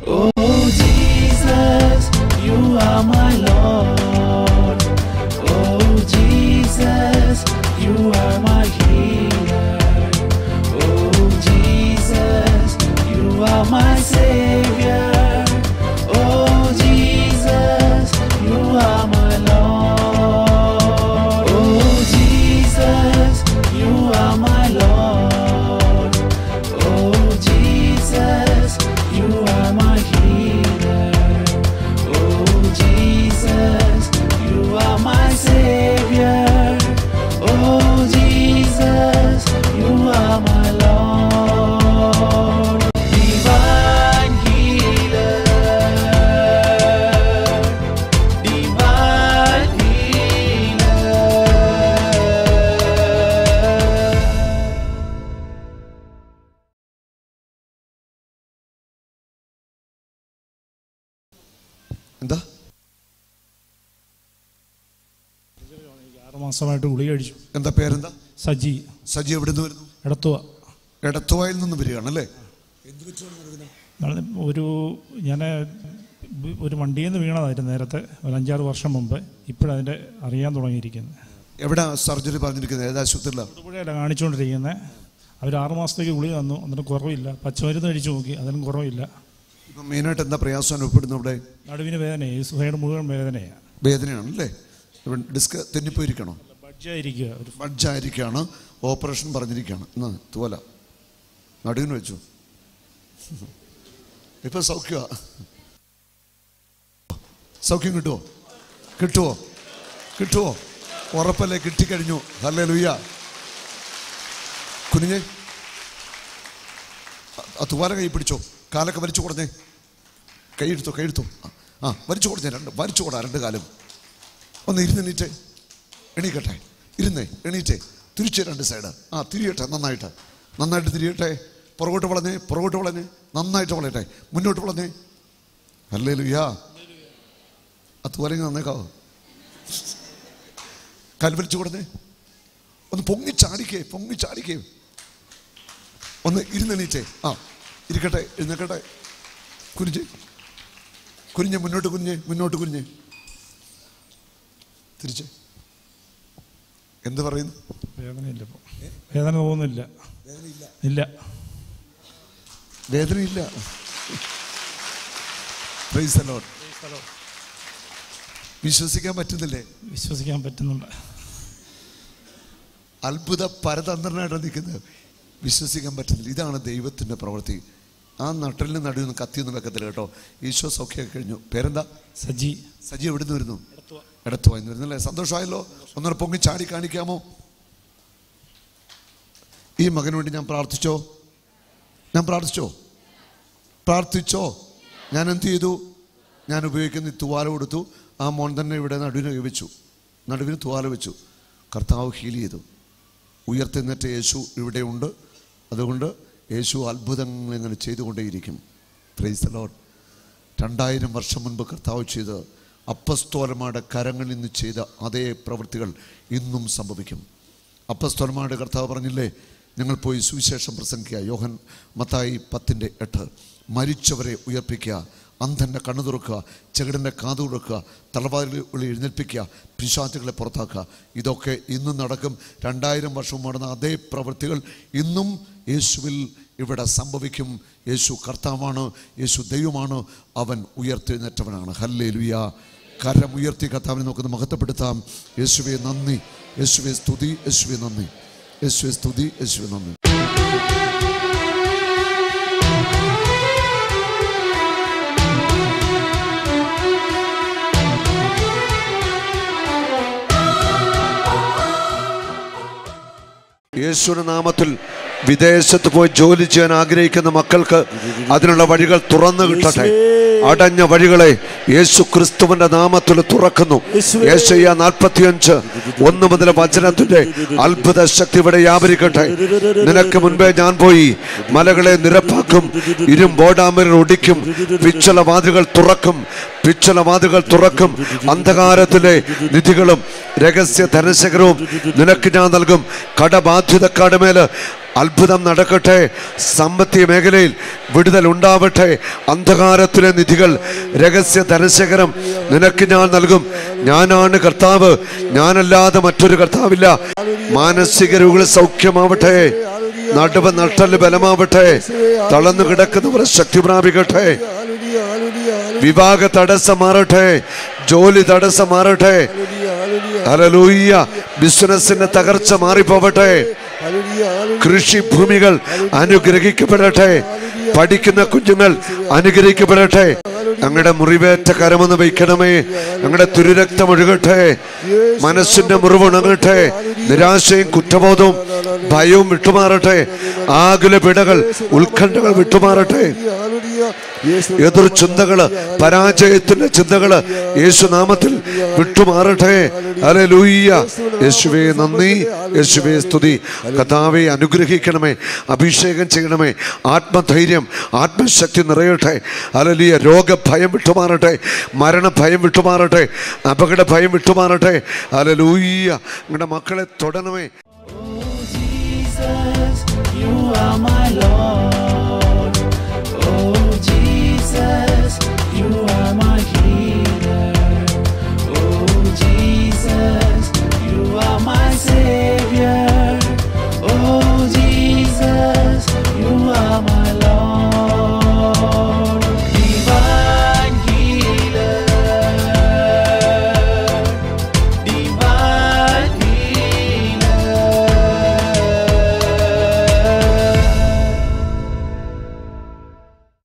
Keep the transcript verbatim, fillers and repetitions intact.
Oh Jesus, you are my Lord. Oh Jesus, you are my healer. Oh Jesus, you are my Savior. Oh Jesus, you are my Lord. Oh Jesus, you are my Lord. Oh Jesus, you are my healer. Oh Jesus, you are my Savior. Oh Jesus, you are my Lord. Divine healer, divine healer. എന്താ ആറ് മാസമായിട്ട് ഗുളിക കഴിച്ചു. എന്താ പേരെന്താ? സജി. സജി എവിടെ നിന്ന് വരുന്നു? എടത്തുവ. എടത്തുവായിൽ നിന്ന് വരികയാണല്ലേ? ഒരു ഞാൻ ഒരു വണ്ടിയിൽ നിന്ന് വീണതായിരുന്നു നേരത്തെ, ഒരു അഞ്ചാറ് വർഷം മുമ്പ്. ഇപ്പോഴതിൻ്റെ അറിയാൻ തുടങ്ങിയിരിക്കുന്നത്. എവിടെ സർജറി പറഞ്ഞിരിക്കുന്നത്? ഏത് ആശുപത്രിയിലാണ്? തൊടുപുഴയിലാണ് കാണിച്ചുകൊണ്ടിരിക്കുന്നത്. അവർ ആറ് മാസത്തേക്ക് ഗുളിക തന്നു, അതിന് കുറവില്ല. പച്ചമരുന്ന് കഴിച്ചു നോക്കി, അതിനും കുറവില്ല. ഇപ്പം മെയിനായിട്ട് എന്താ പ്രയാസം അനുഭവപ്പെടുന്നു? ഇവിടെ നടുവിന് വേദനയാണ്, ഈ സൈഡ് മുഴുവൻ വേദനയാണ്. വേദനയാണല്ലേ? ഇപ്പം ഡിസ്ക് തെന്നിപ്പോയിരിക്കണോ? ബഡ്ജായിരിക്കുക, ഒരു ബഡ്ജായിരിക്കുകയാണ്. ഓപ്പറേഷൻ പറഞ്ഞിരിക്കുകയാണ്. എന്നാ തുവല നടുവിന് വെച്ചു. ഇപ്പം സൗഖ്യമാ? സൗഖ്യം കിട്ടുമോ? കിട്ടുമോ? കിട്ടുമോ? ഉറപ്പല്ലേ? കിട്ടിക്കഴിഞ്ഞു. ഹല്ലേലൂയ. കുനിഞ്ഞേ, ആ തുവാല കൈ പിടിച്ചോ. കാലൊക്കെ വലിച്ചു കൊടുഞ്ഞേ. കൈ എടുത്തോ, കൈ എടുത്തോ. ആ വലിച്ചു കൊടുഞ്ഞേ. രണ്ട് വലിച്ചു കൊടുാ രണ്ട് കാലും. ഒന്ന് ഇരുന്നെണീറ്റേ. എണീക്കട്ടെ. ഇരുന്നേ, എണീറ്റേ. തിരിച്ച് രണ്ട് സൈഡ്. ആ തിരിയട്ടെ, നന്നായിട്ട് നന്നായിട്ട് തിരിയട്ടെ. പുറകോട്ട് വളഞ്ഞേ, പുറകോട്ട് വളഞ്ഞേ. നന്നായിട്ട് വളയട്ടെ. മുന്നോട്ട് വളഞ്ഞേ. ഹല്ലേലൂയ. അത് വലങ്ങി നന്നേക്കാവോ? കാല് വലിച്ചു കൊടുന്നേ. ഒന്ന് പൊങ്ങി ചാടിക്കേ, പൊങ്ങി ചാടിക്കേ. ഒന്ന് ഇരുന്നെണീറ്റേ. ആ ഇരിക്കട്ടെ, എഴുന്നേക്കട്ടെ. കുനിഞ്ഞ് കുനിഞ്ഞ് മുന്നോട്ട് കുനിഞ്ഞ് മുന്നോട്ട് കുനിഞ്ഞ് തിരിച്ച്. എന്ത് പറയുന്നു? വേദനയില്ല, ഇപ്പോൾ വേദന തോന്നുന്നില്ല. ഇല്ല, വേദനയില്ല. Praise the Lord. വിശ്വസിക്കാൻ പറ്റുന്നില്ലേ? വിശ്വസിക്കാൻ പറ്റുന്നുണ്ട്. അത്ഭുത പരതന്ത്രനായിട്ട് നിൽക്കുന്നത്. വിശ്വസിക്കാൻ പറ്റുന്നില്ല. ഇതാണ് ദൈവത്തിൻ്റെ പ്രവൃത്തി. ആ നട്ടലിന് നടുവിൽ നിന്ന് കത്തിയൊന്നും വെക്കത്തില്ല കേട്ടോ. ഈശോ സൗഖ്യമൊക്കെ കഴിഞ്ഞു. പേരെന്താ? സജി. സജി എവിടെ നിന്ന് വരുന്നു? എടത്തുവായിന്ന് വരുന്നല്ലേ? സന്തോഷമായല്ലോ. ഒന്നര പൊങ്ങി ചാടി കാണിക്കാമോ? ഈ മകന് വേണ്ടി ഞാൻ പ്രാർത്ഥിച്ചോ? ഞാൻ പ്രാർത്ഥിച്ചോ? പ്രാർത്ഥിച്ചോ? ഞാൻ എന്ത് ചെയ്തു? ഞാൻ ഉപയോഗിക്കുന്ന ഈ തുവാല കൊടുത്തു. ആ മോൻ തന്നെ ഇവിടെ നടുവിന് വെച്ചു. നടുവിന് തുവാല വെച്ചു. കർത്താവ് ഹീൽ ചെയ്തു. ഉയർത്തെഴുന്നേറ്റ യേശു ഇവിടെയുണ്ട്. അതുകൊണ്ട് യേശു അത്ഭുതങ്ങൾ ഇങ്ങനെ ചെയ്തുകൊണ്ടേയിരിക്കും. Praise the Lord. രണ്ടായിരം വർഷം മുൻപ് കർത്താവ് ചെയ്ത് അപ്പസ്തോലന്മാരുടെ കരങ്ങളിൽ നിന്ന് ചെയ്ത അതേ പ്രവൃത്തികൾ ഇന്നും സംഭവിക്കും. അപ്പസ്തോലന്മാരുടെ കർത്താവ് പറഞ്ഞില്ലേ, ഞങ്ങൾ പോയി സുവിശേഷം പ്രസംഗിക്കുക. യോഹൻ മത്തായി പത്തിൻ്റെ എട്ട്. മരിച്ചവരെ ഉയർപ്പിക്കുക, അന്ധൻ്റെ കണ്ണു തുറക്കുക, ചെകിടൻ്റെ കാതു തുറക്കുക, തലവാതിലുകളിൽ എഴുന്നേൽപ്പിക്കുക, പിശാചുകളെ പുറത്താക്കുക. ഇതൊക്കെ ഇന്നും നടക്കും. രണ്ടായിരം വർഷം നടന്ന അതേ പ്രവൃത്തികൾ ഇന്നും യേശുവിൽ ഇവിടെ സംഭവിക്കും. യേശു കർത്താവാണ്, യേശു ദൈവമാണ്, അവൻ ഉയർത്തെഴുന്നേറ്റവനാണ്. ഹല്ലേലൂയ. കരം ഉയർത്തി കർത്താവിനെ നമുക്ക് മഹത്വപ്പെടുത്താം. യേശുവേ നന്ദി, യേശുവേ സ്തുതി, യേശുവേ നന്ദി, യേശുവേ സ്തുതി, യേശുവേ നന്ദി. യേശുവിന്റെ നാമത്തിൽ വിദേശത്ത് പോയി ജോലി ചെയ്യാൻ ആഗ്രഹിക്കുന്ന മക്കൾക്ക് അതിനുള്ള വഴികൾ തുറന്നു കിട്ടട്ടെ. അടഞ്ഞ വഴികളെ യേശു ക്രിസ്തുവിന്റെ നാമത്തിൽ തുറക്കുന്നു. യേശയ്യ നാൽപ്പത്തിയഞ്ച് ഒന്ന് മുതൽ വചനത്തിന്റെ അത്ഭുത ശക്തി ഇവിടെ വ്യാപരിക്കട്ടെ. നിനക്ക് മുൻപേ ഞാൻ പോയി മലകളെ നിരപ്പാക്കും, ഇരുമ്പോടാമരൻ ഒടിക്കും, പിച്ചള വാതിലുകൾ തുറക്കും, പിച്ചള വാതിലുകൾ തുറക്കും. അന്ധകാരത്തിലെ നിധികളും രഹസ്യ ധനശേഖരവും നിനക്ക് ഞാൻ നൽകും. കടബാധ്യതക്കാരുടെ മേല് അത്ഭുതം നടക്കട്ടെ. സാമ്പത്തിക മേഖലയിൽ വിടുതൽ ഉണ്ടാവട്ടെ. അന്ധകാരത്തിലെ നിധികൾ, രഹസ്യ ധനശേഖരം നിനക്ക് ഞാൻ നൽകും. ഞാനാണ് കർത്താവ്, ഞാനല്ലാതെ മറ്റൊരു കർത്താവില്ല. മാനസിക രോഗികൾ സൗഖ്യമാവട്ടെ. നടുവ് നട്ടല് ബലമാവട്ടെ. തളർന്നു കിടക്കുന്നവർ ശക്തി പ്രാപിക്കട്ടെ. വിവാഹ തടസ്സം മാറട്ടെ. ജോലി തടസ്സം മാറട്ടെ. ഹല്ലേലൂയ. ബിസിനസിന്റെ തകർച്ച മാറിപ്പോവട്ടെ. കൃഷിഭൂമികൾ അനുഗ്രഹിക്കപ്പെടട്ടെ. പഠിക്കുന്ന കുഞ്ഞുങ്ങൾ അനുഗ്രഹിക്കപ്പെടട്ടെ. ഞങ്ങളുടെ മുറിവേറ്റ കരമൊന്ന് വയ്ക്കണമേ. ഞങ്ങളുടെ തിരുരക്തം ഒഴുകട്ടെ. മനസ്സിന്റെ മുറിവുണങ്ങട്ടെ. നിരാശയും കുറ്റബോധവും ഭയവും വിട്ടുമാറട്ടെ. ആകുല പിടകൾ, ഉത്കണ്ഠകൾ വിട്ടുമാറട്ടെ. എതിർ ചിന്തകള്, പരാജയത്തിന്റെ ചിന്തകള് യേശുനാമത്തിൽ വിട്ടുമാറട്ടെ. ഹല്ലേലൂയ. യേശുവേ നന്ദി, യേശുവേ സ്തുതി. കർത്താവേ അനുഗ്രഹിക്കണമേ, അഭിഷേകം ചെയ്യണമേ. ആത്മധൈര്യം, ആത്മശക്തി നിറയട്ടെ. ഹല്ലേലൂയ. രോഗഭയം വിട്ടുമാറട്ടെ. മരണഭയം വിട്ടുമാറട്ടെ. അപകട ഭയം വിട്ടുമാറട്ടെ. ഹല്ലേലൂയ. നിങ്ങളുടെ മക്കളെ തൊടണമേ. Oh Jesus, you are my Lord.